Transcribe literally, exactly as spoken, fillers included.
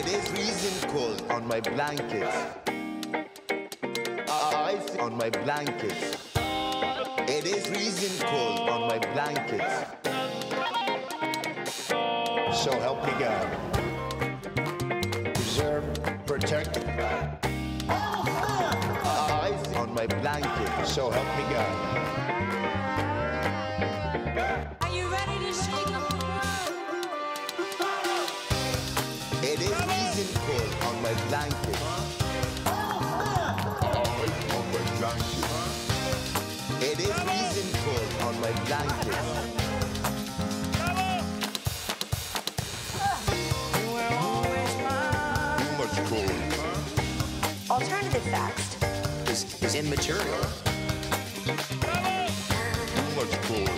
It is freezing cold on my blankets. Ice on my blankets. It is freezing cold on my blankets. So help me God. Preserve, protect. Ice on my blanket. So help me God. Are you ready to shake up the world? It is freezing cold on my blanket. It is freezing cold on my blanket. You were always mine. Too much cold. Alternative facts is, is immaterial. Too much cold.